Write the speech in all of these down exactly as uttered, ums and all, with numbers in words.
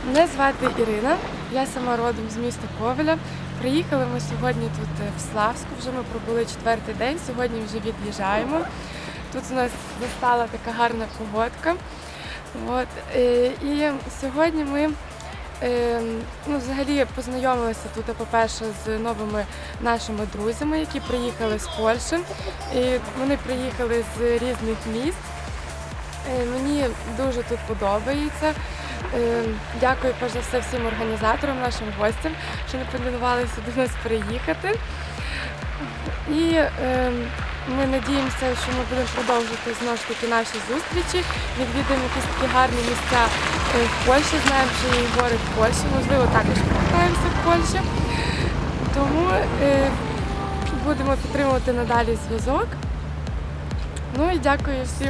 Мене звати Ірина, я сама родом з міста Ковеля. Приїхали ми сьогодні тут в Славську, вже ми пробули четвертий день, сьогодні вже від'їжджаємо. Тут у нас застала така гарна погодка. От. І сьогодні ми ну, взагалі познайомилися тут, по-перше, з новими нашими друзями, які приїхали з Польщі. І вони приїхали з різних міст. Мені дуже тут подобається. Дякую, перш за все, всім організаторам, нашим гостям, що не полінувалися до нас приїхати. І е, ми надіємося, що ми будемо продовжувати знову ж таки наші зустрічі, відвідуємо якісь такі гарні місця в Польщі, знаємо, що є гори в Польщі, можливо, також повертаємося в Польщу. Тому е, будемо підтримувати надалі зв'язок. Ну і дякую всім.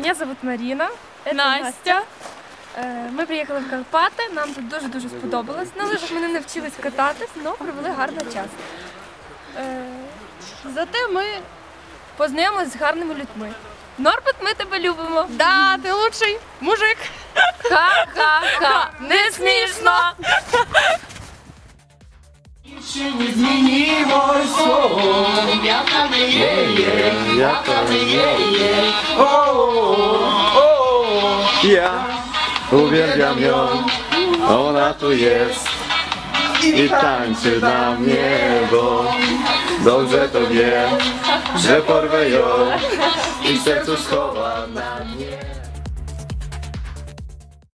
Меня зовут Марина. Это Настя. Е, Ми приїхали в Карпати, нам тут дуже-дуже сподобалось. На лижах ми не навчились кататись, але провели гарний час. Е, Зате ми познайомилися з гарними людьми. Норберт, ми тебе любимо. Да, ти лучший мужик. Ха-ха-ха, не смішно. Nie zmieniło słów, jaka my jeje, jaka my jeje. O, o, Ja uwielbiam ją, ona tu jest i tańczy dla mnie, bo dobrze to wie, że porwę ją i w sercu schowa na